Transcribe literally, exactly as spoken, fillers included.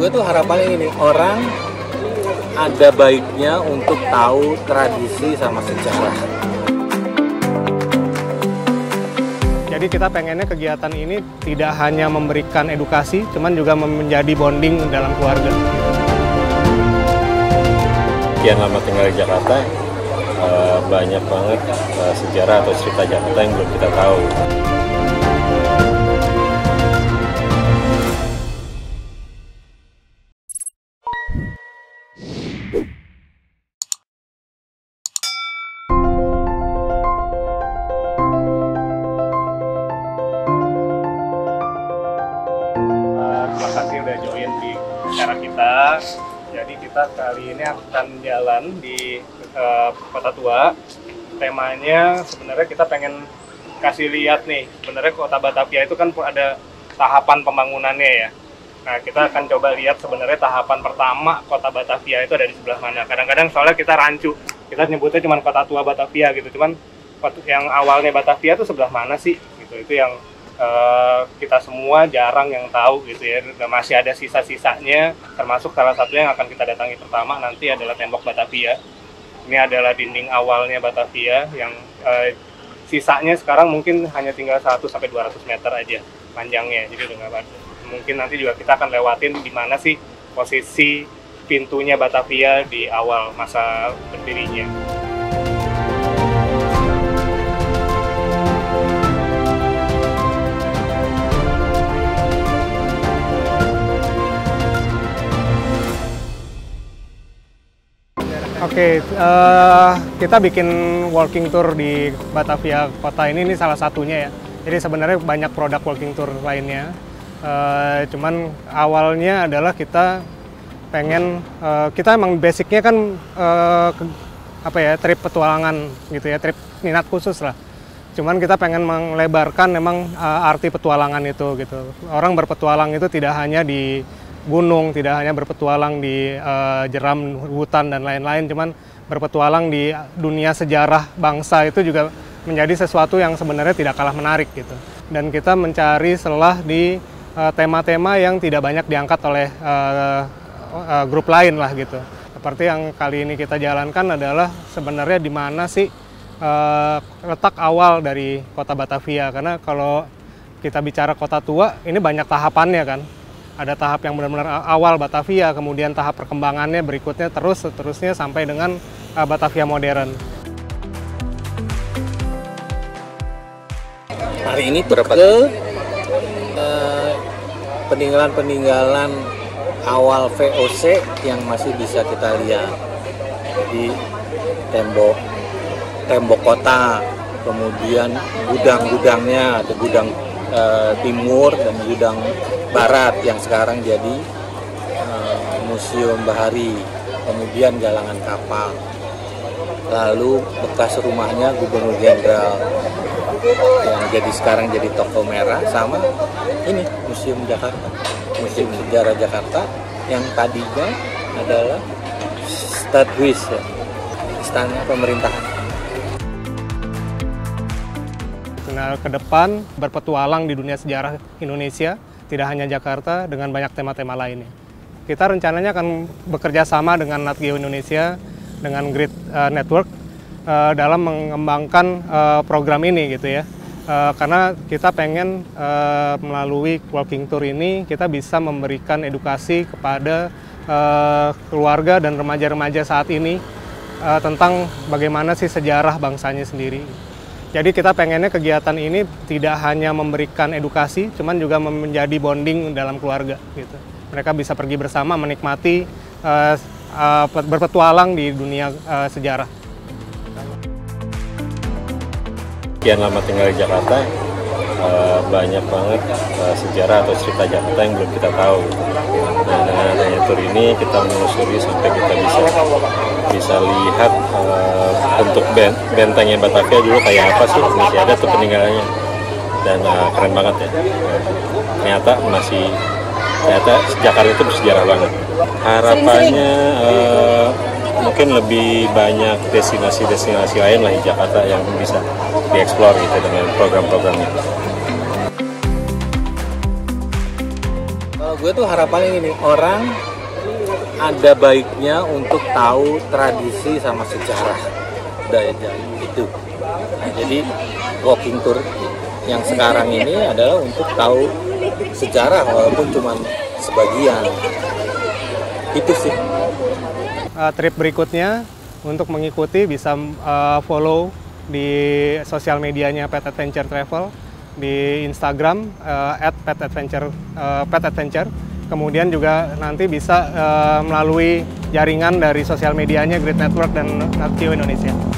gue tuh harapannya ini, orang ada baiknya untuk tahu tradisi sama sejarah. Jadi kita pengennya kegiatan ini tidak hanya memberikan edukasi, cuman juga menjadi bonding dalam keluarga. Sekian lama tinggal di Jakarta, banyak banget sejarah atau cerita Jakarta yang belum kita tahu. Terima kasih udah join di acara kita. Jadi kita kali ini akan jalan di uh, Kota Tua. Temanya sebenarnya kita pengen kasih lihat nih, sebenarnya Kota Batavia itu kan ada tahapan pembangunannya ya. Nah, kita akan coba lihat sebenarnya tahapan pertama Kota Batavia itu ada di sebelah mana. Kadang-kadang soalnya kita rancu, kita nyebutnya cuma Kota Tua Batavia gitu. Cuman yang awalnya Batavia itu sebelah mana sih? Gitu. Itu yang Uh, kita semua jarang yang tahu gitu ya, dan masih ada sisa-sisanya, termasuk salah satunya yang akan kita datangi pertama nanti adalah Tembok Batavia. Ini adalah dinding awalnya Batavia yang uh, sisanya sekarang mungkin hanya tinggal seratus sampai dua ratus meter aja panjangnya, jadi udah nggak ada. Mungkin nanti juga kita akan lewatin di mana sih posisi pintunya Batavia di awal masa berdirinya. Oke, okay, uh, kita bikin walking tour di Batavia kota ini, ini salah satunya ya. Jadi sebenarnya banyak produk walking tour lainnya. Uh, cuman awalnya adalah kita pengen, uh, kita emang basicnya kan uh, ke, apa ya, trip petualangan gitu ya, trip minat khusus lah. Cuman kita pengen melebarkan memang uh, arti petualangan itu gitu. Orang berpetualang itu tidak hanya di gunung, tidak hanya berpetualang di uh, jeram hutan dan lain-lain, cuman berpetualang di dunia sejarah bangsa itu juga menjadi sesuatu yang sebenarnya tidak kalah menarik gitu. Dan kita mencari celah di tema-tema uh, yang tidak banyak diangkat oleh uh, uh, grup lain lah gitu. Seperti yang kali ini kita jalankan adalah sebenarnya di mana sih uh, letak awal dari Kota Batavia, karena kalau kita bicara Kota Tua ini banyak tahapannya kan. Ada tahap yang benar-benar awal Batavia, kemudian tahap perkembangannya berikutnya terus seterusnya sampai dengan uh, Batavia modern. Hari ini berapa ke uh, peninggalan-peninggalan awal V O C yang masih bisa kita lihat di tembok tembok kota, kemudian gudang-gudangnya, ada gudang uh, timur dan gudang barat yang sekarang jadi uh, Museum Bahari, kemudian galangan kapal, lalu bekas rumahnya Gubernur Jenderal yang jadi sekarang jadi toko merah, sama ini Museum Jakarta, Museum Sejarah Jakarta yang tadinya adalah Stadhuis, ya, istana pemerintahan. Nah, ke depan berpetualang di dunia sejarah Indonesia, tidak hanya Jakarta, dengan banyak tema-tema lainnya. Kita rencananya akan bekerja sama dengan NatGeo Indonesia, dengan Grid uh, Network, uh, dalam mengembangkan uh, program ini gitu ya. Uh, karena kita pengen uh, melalui walking tour ini, kita bisa memberikan edukasi kepada uh, keluarga dan remaja-remaja saat ini uh, tentang bagaimana sih sejarah bangsanya sendiri. Jadi kita pengennya kegiatan ini tidak hanya memberikan edukasi, cuman juga menjadi bonding dalam keluarga gitu. Mereka bisa pergi bersama menikmati uh, uh, berpetualang di dunia uh, sejarah. Sekian lama tinggal di Jakarta, uh, banyak banget uh, sejarah atau cerita Jakarta yang belum kita tahu. Nah, dengan adanya tur ini kita menelusuri sampai kita bisa bisa lihat uh, bentuk bentengnya Batavia dulu kayak apa sih, masih ada tuh peninggalannya, dan uh, keren banget ya. Ternyata masih ternyata Jakarta itu bersejarah banget. Harapannya uh, mungkin lebih banyak destinasi-destinasi lain lah di Jakarta yang bisa dieksplor gitu dengan program-programnya. gue tuh harapannya gini, orang ada baiknya untuk tahu tradisi sama sejarah budaya Jawi itu. Nah, jadi walking tour yang sekarang ini adalah untuk tahu sejarah walaupun cuma sebagian. Itu sih. Uh, trip berikutnya untuk mengikuti bisa uh, follow di sosial medianya Pet Adventure Travel, di Instagram uh, at pet adventure uh, pet adventure. Kemudian juga nanti bisa uh, melalui jaringan dari sosial medianya Great Network dan Nat Geo Indonesia.